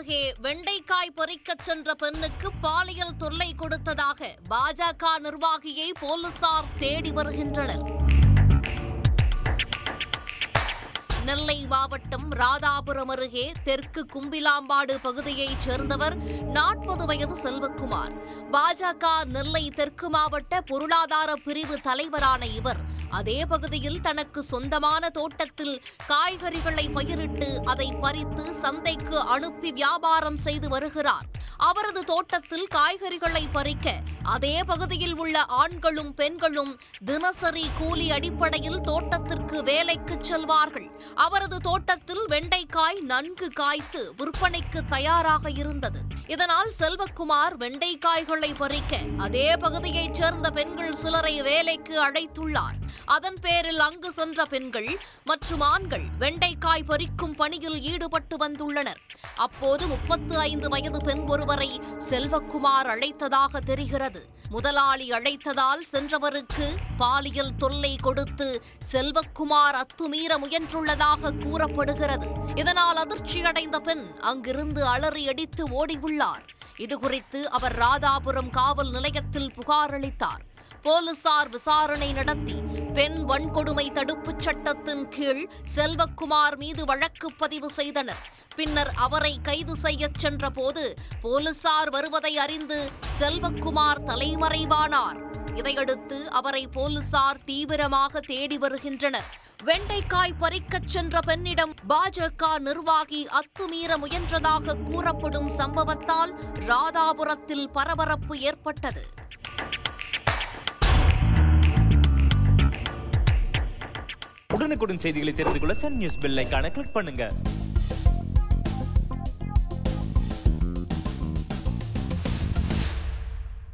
அருகே வெண்டைக்காய் பறிக்கச் சென்ற பெண்ணுக்கு பாலியல் தொல்லை கொடுத்ததாக பாஜக நிர்வாகியை போலீசார் தேடி வருகின்றனர். நெல்லை மாவட்டம் ராதாபுரம் அருகே தெற்கு கும்பிலாம்பாடு பகுதியைச் சேர்ந்தவர் 40 வயது செல்வக்குமார். பாஜக நெல்லை தெற்கு மாவட்ட பொருளாதார பிரிவு தலைவரான இவர் அதே பகுதியில் தனக்கு சொந்தமான தோட்டத்தில் காய்கறிகளை பயிரிட்டு அதை பறித்து சந்தைக்கு அனுப்பி வியாபாரம் செய்து வருகிறார். அவரது தோட்டத்தில் காய்கறிகளை பறிக்க அதே பகுதியில் உள்ள ஆண்களும் பெண்களும் தினசரி கூலி அடிப்படையில் தோட்டத்திற்கு வேலைக்கு செல்வார்கள். அவரது தோட்டத்தில் வெண்டைக்காய் நன்கு காய்த்து விற்பனைக்கு தயாராக இருந்தது. இதனால் செல்வக்குமார் வெண்டைக்காய்களை பறிக்க அதே பகுதியைச் சேர்ந்த பெண்கள் சிலரை வேலைக்கு அழைத்துள்ளார். அதன் பேரில் அங்கு சென்ற பெண்கள் மற்றும் ஆண்கள் வெண்டைக்காய் பறிக்கும் பணியில் ஈடுபட்டு வந்துள்ளனர். அப்போது 35 வயது பெண் ஒருவரை செல்வக்குமார் அழைத்ததாக தெரிகிறது. முதலாளி அழைத்ததால் சென்றவருக்கு பாலியல் தொல்லை கொடுத்து செல்வக்குமார் அத்துமீற முயன்றுள்ளதாக கூறப்படுகிறது. இதனால் அதிர்ச்சியடைந்த பெண் அங்கிருந்து அலறி அடித்து ஓடியுள்ளார். இதுகுறித்து அவர் ராதாபுரம் காவல் நிலையத்தில் புகார் அளித்தார். போலீசார் விசாரணை நடத்தி பெண் வன்கொடுமை தடுப்புச் சட்டத்தின் கீழ் செல்வக்குமார் மீது வழக்கு பதிவு செய்தனர். பின்னர் அவரை கைது செய்யச் சென்றபோது போலீசார் வருவதை அறிந்து செல்வக்குமார் தலைமறைவானார். இதையடுத்து அவரை போலீசார் தீவிரமாக தேடி வருகின்றனர். வெண்டைக்காய் பறிக்கச் சென்ற பெண்ணிடம் பாஜக நிர்வாகி அத்துமீற முயன்றதாக கூறப்படும் சம்பவத்தால் ராதாபுரத்தில் பரபரப்பு ஏற்பட்டது. உடனுக்குடன் செய்திகளை தெரிந்து கொள்ள சன் நியூஸ் பெல் ஐகானை கிளிக் பண்ணுங்க.